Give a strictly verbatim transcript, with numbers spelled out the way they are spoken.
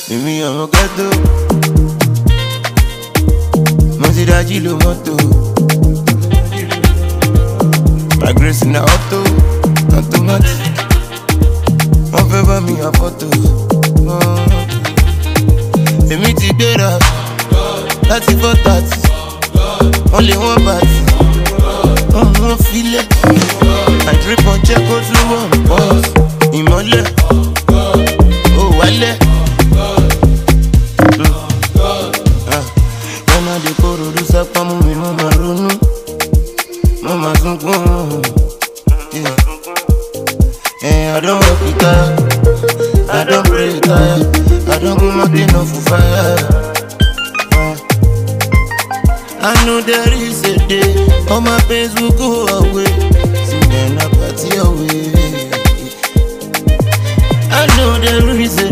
Èmi ọmọ ghetto, mo ti dájí lo mọ́tò. My grace in the auto, automatic. Wọ́n fẹ́ bá mi yà fọ́tò. Èmi ti gbéra láti four thirty. Wọ́n lé wọ́n bàtì. Wọ́n filẹ̀. I drip on check out slow on pause. Ìmọ́lẹ̀, ó wálẹ̀. Wọ́n máa dé kóró ló sápá mú mi, mo máa ronú. Mo máa sunkún. I don't work it out, I don't pray it out, I don't go mountain off for fire. uh. I know there is a day, all my pains will go away. See when I party away. I know there is a